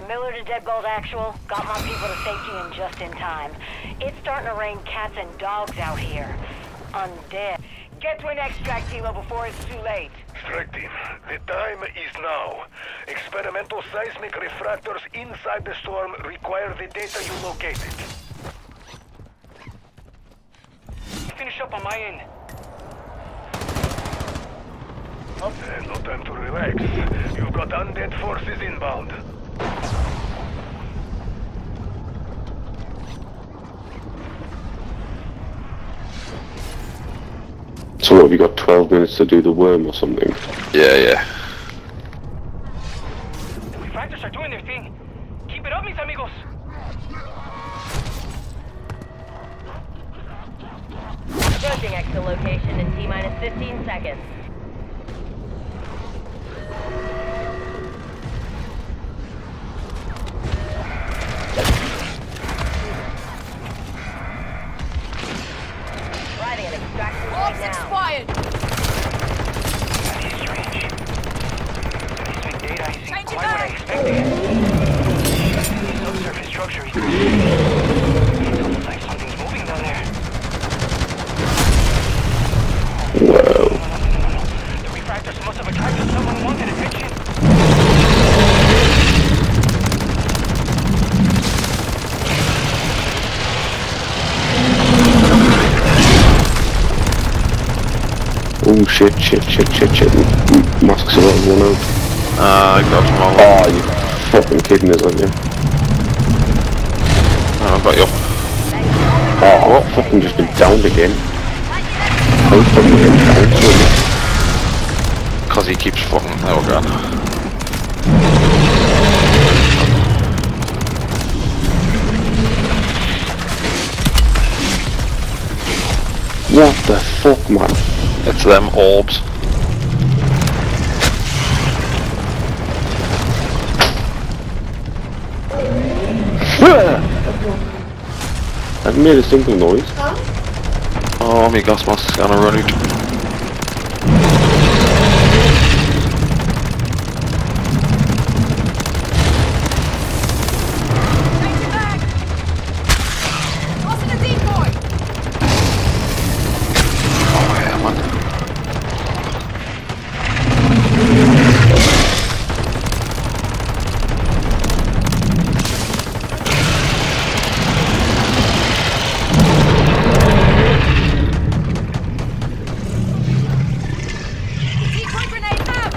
Miller to Deadbolt Actual. Got my people to safety and just in time. It's starting to rain cats and dogs out here. Undead. Get to an extract kilo before it's too late. Strike team, the time is now. Experimental seismic refractors inside the storm require the data you located. Finish up on my end. No time to relax. You've got undead forces inbound. So what, have you got 12 minutes to do the worm or something? Yeah. The refractors are doing their thing. Keep it up, mis amigos. Approaching exit location in T-minus 15 seconds. Riding an extraction point now. Expired! That is strange. Seismic data isn't Change it quite what I back. expected. The subsurface structure is... It's almost like something's moving down there. Whoa. No. The refractors must have attracted someone who wanted attention. Oh shit. Masks are all one out. I got them all. Oh, you fucking kidding us, aren't you? Oh, I've got you. Oh, what? Fucking just been downed again. How fucking getting downed so much? Cause he keeps fucking... Oh god. What the fuck, man? It's them orbs. I've made a single noise. Oh, my gas mask is gonna run out. Change it back! Tossing a decoy! Oh yeah, man. Decoy grenade out!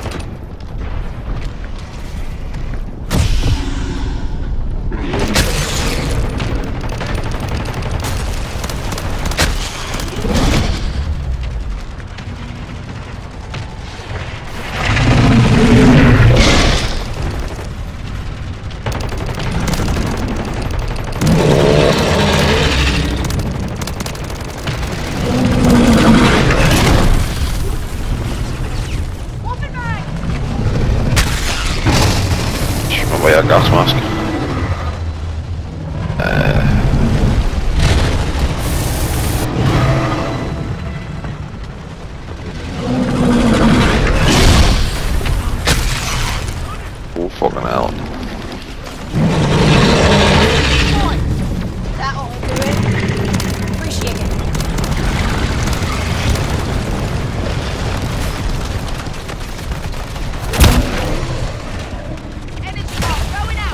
Whopping back! Shoot my way a gas mask. Oh fucking hell. Decoy! That'll do it. Appreciate it. Energy bar going out!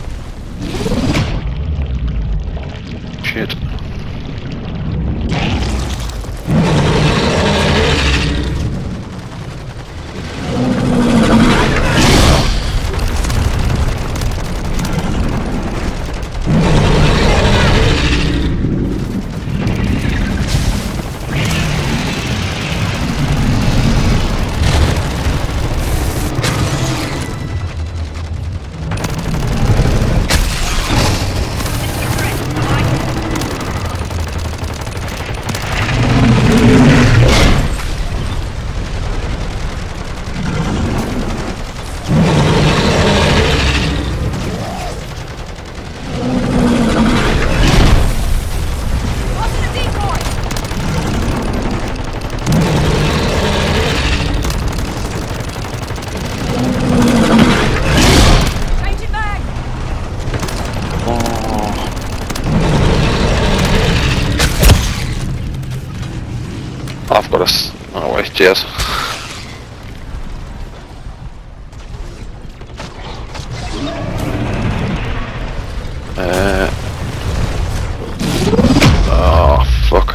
Shit. for this. Oh wait, cheers. Oh fuck.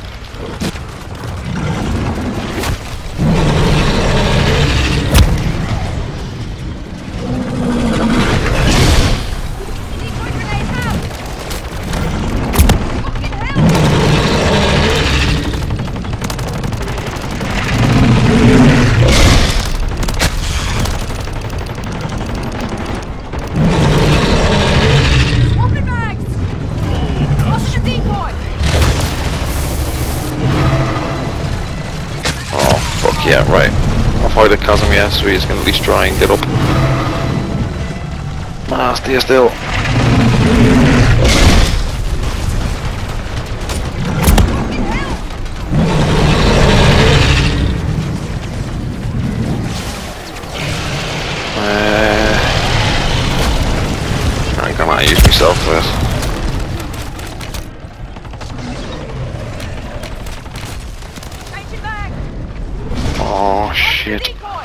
Decoy grenade out! Fucking hell! Swapping bags! Lost the decoy! Oh fuck yeah, right. I'll fight the Casimir so he's gonna at least try and get up. Ah, stay still. I'm gonna use myself for this. Changing back! Oh shit. Decoy!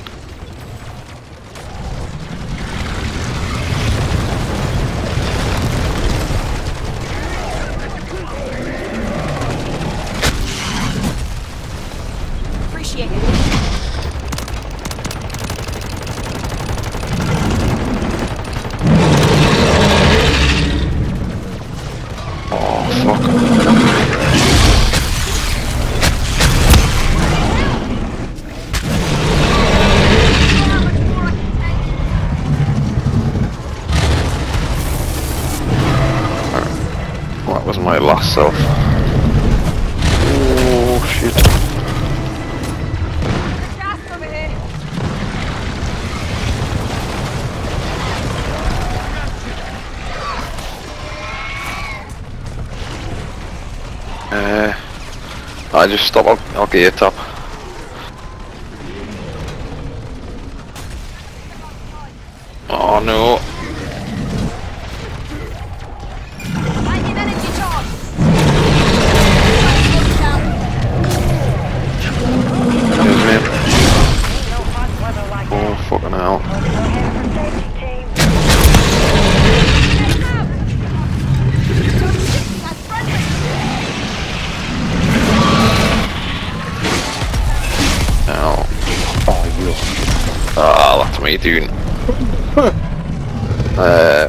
Appreciate it. Oh fuck. That was my last self. Oh shit. Gas over here! I just stop. I'll get it up. Oh no. Lightning energy charge! There's me. Ain't no hot weather like Oh that. fucking hell. Go ahead for safety, team. That's friendly! Ow. Oh, you. Ah, that's me, dude. That'll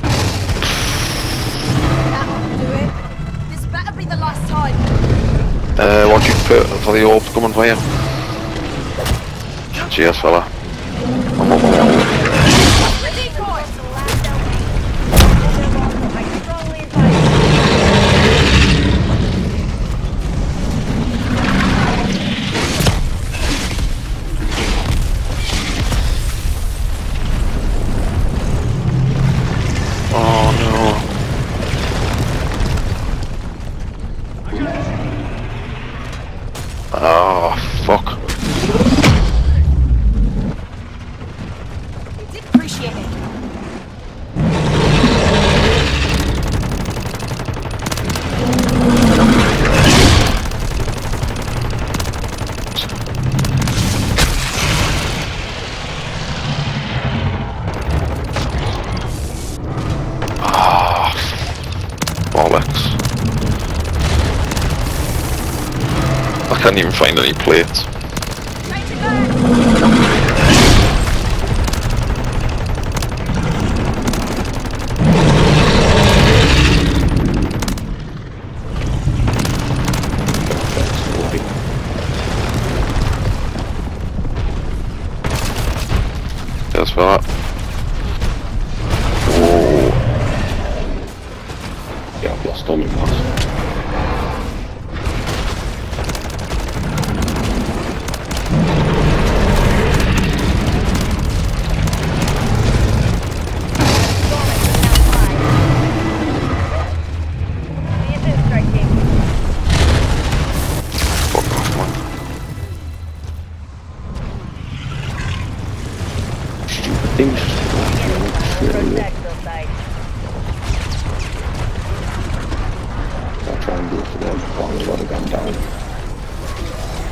do it. This better be the last time. What you put for the orbs coming for you? Cheers, fella. I'm up. The decoy! I strongly advise Oh no. Oh fuck. Did appreciate it. Ah, bollocks. I can't even find any plates. Changing back! Cheers for that. Oh, Yeah, I've lost all my mask. fuck off, man. Stupid things just protect those sites. I'll try and do it for them as long as I've gone down.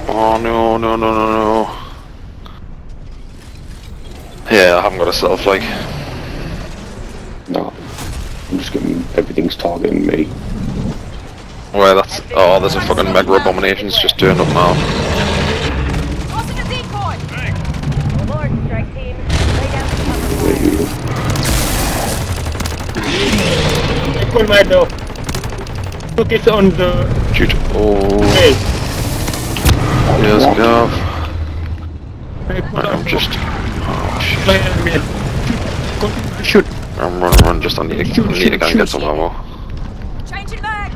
Oh no, no, no, no, no. Yeah, I haven't got a self like. No. I'm just getting, everything's targeting me. Well, that's. Oh, there's a fucking mega abominations just turned up now. Tossing a decoy! Oh Lord, strike team. Lay down the cover fire. I put my door. Focus on the Shoot. Oh. way. Yes, Gav. I put Right, on I'm just. Oh shit. my helmet. Continue to shoot. I'm running, just I need to go and get some ammo. Changing mag!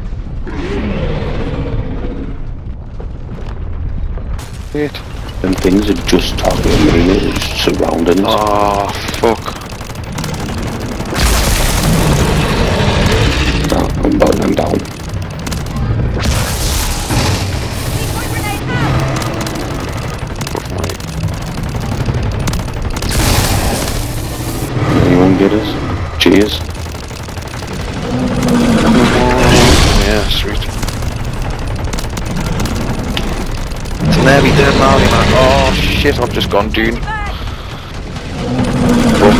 Wait. Them things are just targeting me, they're just surrounding us. Oh, fuck. I'm burning them down. Decoy grenade out! Anyone get us? Cheers. Yeah, sweet. It's nearly dead now, man. Oh shit, I've just gone dune. Mag! Fuck.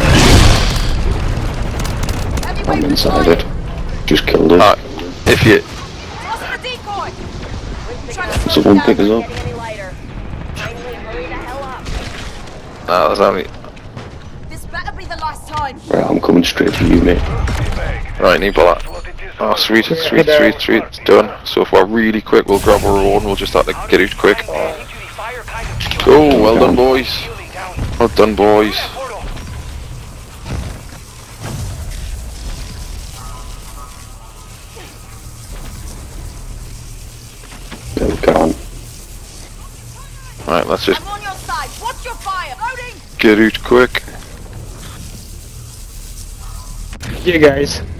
Heavyweight I'm inside deployed. it. Just killed it. If you. Tossing a decoy! Trying to slow Someone it pick down. us up. Getting any lighter. Finally, hurry the hell up. There's only. This better be the last time. Right, I'm coming straight for you, mate. Right, need bullet. Oh, sweet, sweet, sweet, sweet. It's done. So if we're really quick, we'll grab our own. We'll just have to get out quick. Go, well done, boys. Well done, boys. Yeah, we can. Right, let's just I'm on your side. Watch your fire. Loading! get out quick. Yeah, guys.